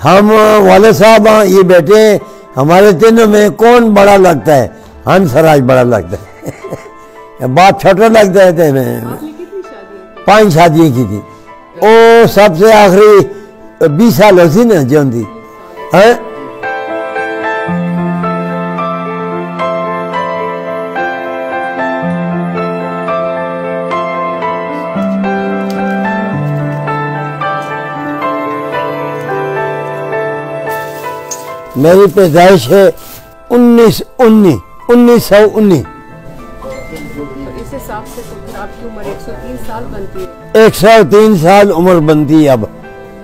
हम वाले साहब ये बेटे हमारे तीनों में कौन बड़ा लगता है? हंसराज बड़ा लगता है। बात छोटा लगता है ते में 5 शादियाँ की थी। ओ सबसे आखिरी 20 साल हो सी ना जिंदी है। मेरी पैदाइश है 1919। इस हिसाब से तो फिर आपकी उम्र 103 साल बनती है। 103 साल उम्र बनती है। अब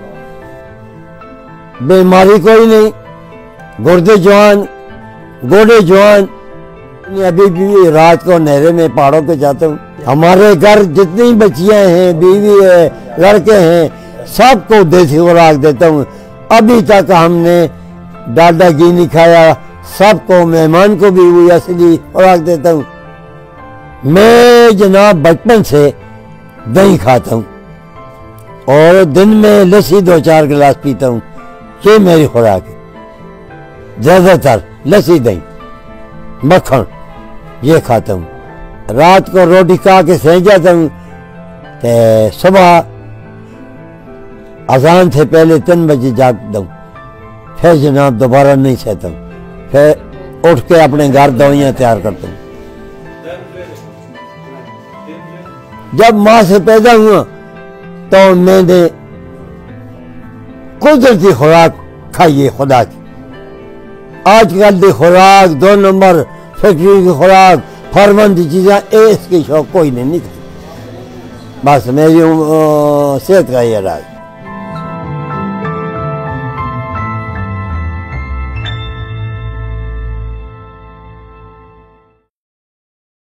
बीमारी कोई नहीं, गुर्दे जवान, गोडे जवान। अभी भी रात को नहरे में पहाड़ों पे जाता हूँ। हमारे घर जितनी बच्चियां हैं, बीवी है, लड़के हैं, सबको देसी खुराक देता हूँ। अभी तक हमने डालडा घी नहीं खाया। सबको, मेहमान को भी वही असली खुराक देता हूँ। मैं जनाब बचपन से दही खाता हूँ और दिन में लस्सी 2-4 गिलास पीता हूँ। ये मेरी खुराक है। ज्यादातर लस्सी, दही, मक्खन ये खाता हूँ। रात को रोटी खा के सह जाता हूँ। सुबह अजान से पहले 3 बजे जागता हूँ। फिर जनाब दोबारा नहीं सहता हूँ। फिर उठ के अपने घर दवाइयाँ तैयार करता हूँ। जब माँ से पैदा हुआ तो मैंने कुदरती खुराक खाई है खुदा की। आजकल की खुराक 2 नंबर फैक्ट्री की खुराक, फॉर्मन की चीज़ें, इसकी शौक कोई नहीं खाती। बस मेरी सेहत का ये राज।